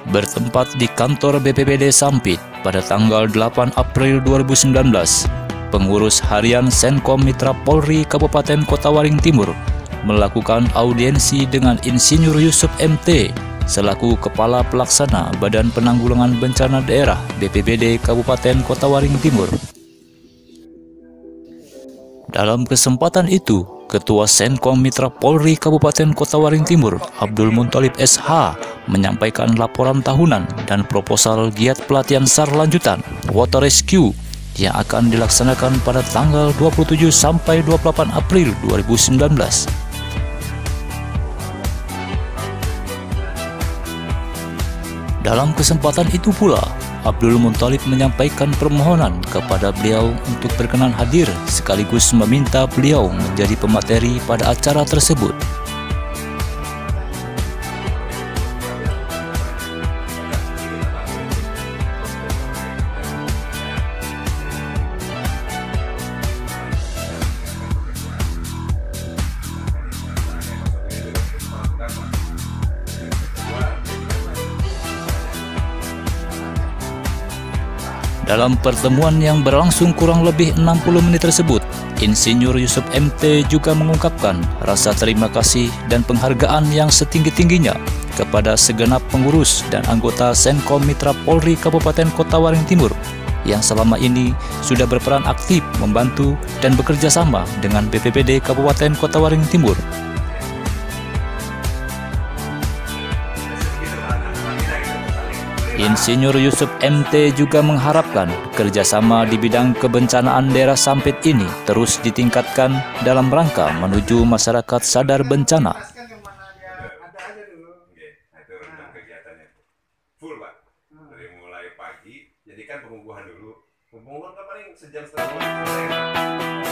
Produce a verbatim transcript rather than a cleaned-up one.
bertempat di kantor B P B D Sampit pada tanggal delapan April dua ribu sembilan belas. Pengurus harian Senkom Mitra Polri Kabupaten Kota Waring Timur melakukan audiensi dengan Insinyur Yusuf M T selaku Kepala Pelaksana Badan Penanggulangan Bencana Daerah B P B D Kabupaten Kota Waring Timur. Dalam kesempatan itu, Ketua Senkom Mitra Polri Kabupaten Kota Waring Timur, Abdul Munthalib S H, menyampaikan laporan tahunan dan proposal giat pelatihan SAR lanjutan Water Rescue yang akan dilaksanakan pada tanggal dua puluh tujuh sampai dua puluh delapan April dua ribu sembilan belas. Dalam kesempatan itu pula, Abdul Munthalib menyampaikan permohonan kepada beliau untuk berkenan hadir sekaligus meminta beliau menjadi pemateri pada acara tersebut. Dalam pertemuan yang berlangsung kurang lebih enam puluh menit tersebut, Insinyur Yusuf M T juga mengungkapkan rasa terima kasih dan penghargaan yang setinggi-tingginya kepada segenap pengurus dan anggota Senkom Mitra Polri Kabupaten Kota Waring Timur yang selama ini sudah berperan aktif membantu dan bekerja sama dengan B P B D Kabupaten Kota Waring Timur. Insinyur Yusuf M T juga mengharapkan kerjasama di bidang kebencanaan daerah Sampit ini terus ditingkatkan dalam rangka menuju masyarakat sadar bencana. Full, Pak. Dari mulai pagi, jadi kan pengukuhan dulu. Pengukuhan kan paling sejam setengah.